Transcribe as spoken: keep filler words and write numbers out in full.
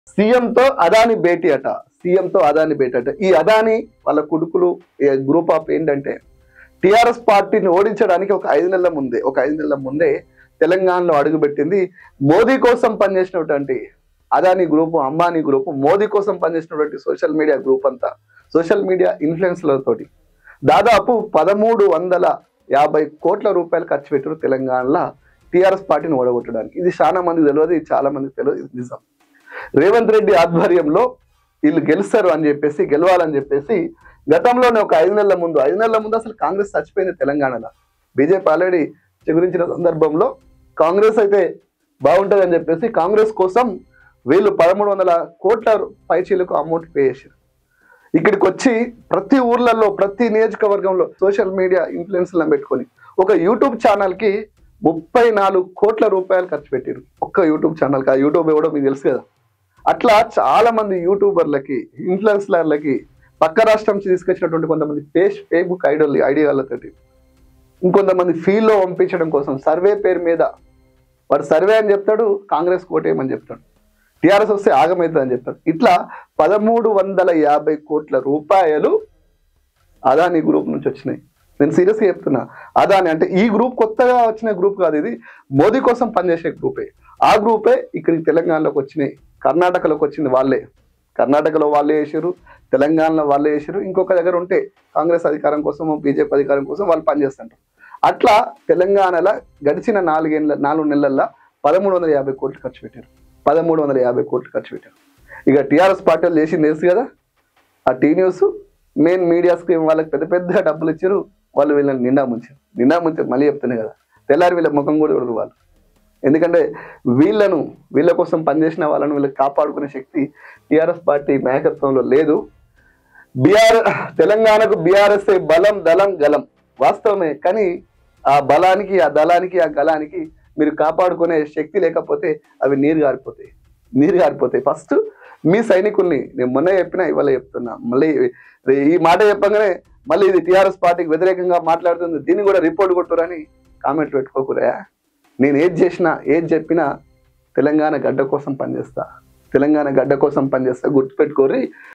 సీఎంతో అదాని భేటీ అట. సీఎంతో అదాని భేటీ అట. ఈ అదాని వాళ్ళ కొడుకులు గ్రూప్ ఆఫ్ ఏంటంటే టిఆర్ఎస్ పార్టీని ఓడించడానికి ఒక ఐదు నెలల ముందే ఒక ఐదు నెలల ముందే తెలంగాణలో అడుగుపెట్టింది. మోదీ కోసం పనిచేసినటువంటి అదాని గ్రూపు, అంబానీ గ్రూపు, మోదీ కోసం పనిచేసినటువంటి సోషల్ మీడియా గ్రూప్ అంతా, సోషల్ మీడియా ఇన్ఫ్లుయెన్స్లతోటి దాదాపు పదమూడు వందల యాభై కోట్ల రూపాయలు ఖర్చు పెట్టారు తెలంగాణలో టిఆర్ఎస్ పార్టీని ఓడగొట్టడానికి. ఇది చాలా మందికి తెలియదు, ఇది చాలా మందికి తెలియదు, ఇది నిజం. రేవంత్ రెడ్డి ఆధ్వర్యంలో వీళ్ళు గెలుస్తారు అని చెప్పేసి, గెలవాలని చెప్పేసి గతంలోనే ఒక ఐదు నెలల ముందు ఐదు నెలల ముందు అసలు కాంగ్రెస్ చచ్చిపోయింది తెలంగాణలో. బీజేపీ ఆల్రెడీ చిగురించిన సందర్భంలో కాంగ్రెస్ అయితే బాగుంటుంది అని చెప్పేసి కాంగ్రెస్ కోసం వీళ్ళు పదమూడు వందల కోట్ల పైచీలకు అమౌంట్ పే చేశారు. ఇక్కడికి వచ్చి ప్రతి ఊర్లలో, ప్రతి నియోజకవర్గంలో సోషల్ మీడియా ఇన్ఫ్లుయెన్స్లను పెట్టుకొని ఒక యూట్యూబ్ ఛానల్కి ముప్పై నాలుగు కోట్ల రూపాయలు ఖర్చు పెట్టారు. ఒక్క యూట్యూబ్ ఛానల్కి. ఆ యూట్యూబ్ ఎవడో మీకు తెలుసు కదా. అట్లా చాలా మంది యూట్యూబర్లకి, ఇన్ఫ్లుయెన్సర్లకి, పక్క రాష్ట్రం నుంచి తీసుకొచ్చినటువంటి కొంతమంది ఫేస్ ఫేస్బుక్ ఐడియల్ ఐడియాలతోటి ఇంకొంతమంది ఫీల్డ్లో పంపించడం కోసం సర్వే పేరు మీద వాడు సర్వే అని చెప్తాడు, కాంగ్రెస్ కోటేయమని చెప్తాడు, టీఆర్ఎస్ వస్తే ఆగమవుతుంది అని చెప్తాడు. ఇట్లా పదమూడు వందల యాభై కోట్ల రూపాయలు అదాని గ్రూప్ నుంచి వచ్చినాయి. నేను సీరియస్గా చెప్తున్నా. అదాని అంటే ఈ గ్రూప్ కొత్తగా వచ్చిన గ్రూప్ కాదు, ఇది మోదీ కోసం పనిచేసే గ్రూపే. ఆ గ్రూపే ఇక్కడికి తెలంగాణలోకి వచ్చినాయి. కర్ణాటకలోకి వచ్చింది వాళ్ళే. కర్ణాటకలో వాళ్ళే వేసారు, తెలంగాణలో వాళ్ళే వేసారు. ఇంకొక దగ్గర ఉంటే కాంగ్రెస్ అధికారం కోసం, బీజేపీ అధికారం కోసం వాళ్ళు పనిచేస్తుంటారు. అట్లా తెలంగాణలో గడిచిన నాలుగేళ్ళ నాలుగు నెలల్లో పదమూడు వందల యాభై కోట్లు ఖర్చు పెట్టారు. పదమూడు వందల యాభై కోట్లు ఖర్చు పెట్టారు. ఇక టీఆర్ఎస్ పార్టీ వాళ్ళు చేసింది తెలుసు కదా. ఆ T news main media screen వాళ్ళకి పెద్ద పెద్ద డబ్బులు ఇచ్చారు. వాళ్ళు వీళ్ళని నిండా ముంచారు. నిండా ముంచారు మళ్ళీ చెప్తున్నాయి కదా. తెల్లారి వీళ్ళ ముఖం కూడా చూడరు వాళ్ళు. ఎందుకంటే వీళ్ళను, వీళ్ళ కోసం పనిచేసిన వాళ్ళను వీళ్ళకి కాపాడుకునే శక్తి టీఆర్ఎస్ పార్టీ నాయకత్వంలో లేదు. బీఆర్ తెలంగాణకు బీఆర్ఎస్ బలం, దళం, గలం వాస్తవమే. కానీ ఆ బలానికి, ఆ దళానికి, ఆ గలానికి మీరు కాపాడుకునే శక్తి లేకపోతే అవి నీరు గారిపోతాయి, నీరు గారిపోతాయి. ఫస్ట్ మీ సైనికుల్ని, నేను మొన్న చెప్పినా ఇవాళ చెప్తున్నా, మళ్ళీ ఈ మాట చెప్పగానే మళ్ళీ ఇది టీఆర్ఎస్ పార్టీకి వ్యతిరేకంగా మాట్లాడుతుంది, దీన్ని కూడా రిపోర్ట్ కొట్టురని కామెంట్ పెట్టుకోకూడదా. నేను ఏది చేసినా, ఏది చెప్పినా తెలంగాణ గడ్డ కోసం పనిచేస్తా, తెలంగాణ గడ్డ కోసం పనిచేస్తా. గుర్తుపెట్టుకోరి.